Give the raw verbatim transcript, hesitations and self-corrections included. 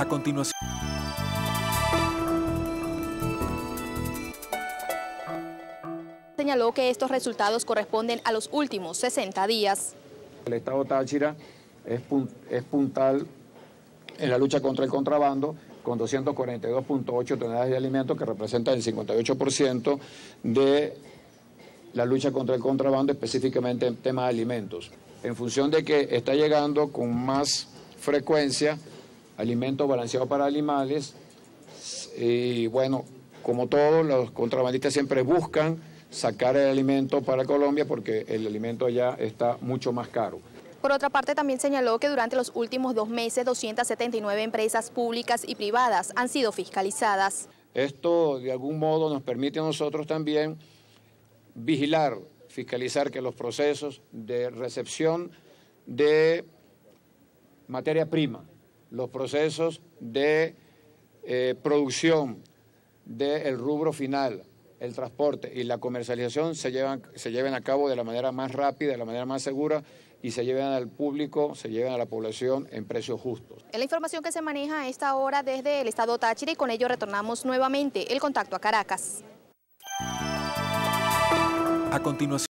A continuación. Señaló que estos resultados corresponden a los últimos sesenta días. El estado Táchira es, pun es puntal en la lucha contra el contrabando, con doscientos cuarenta y dos punto ocho toneladas de alimentos, que representan el cincuenta y ocho por ciento de la lucha contra el contrabando, específicamente en tema de alimentos. En función de que está llegando con más frecuencia alimentos balanceados para animales, y bueno, como todos, los contrabandistas siempre buscan sacar el alimento para Colombia porque el alimento allá está mucho más caro. Por otra parte, también señaló que durante los últimos dos meses, doscientas setenta y nueve empresas públicas y privadas han sido fiscalizadas. Esto, de algún modo, nos permite a nosotros también vigilar, fiscalizar que los procesos de recepción de materia prima, los procesos de eh, producción del rubro final, el transporte y la comercialización se llevan, se lleven a cabo de la manera más rápida, de la manera más segura y se lleven al público, se lleven a la población en precios justos. Es la información que se maneja a esta hora desde el estado Táchira y con ello retornamos nuevamente el contacto a Caracas. A continuación.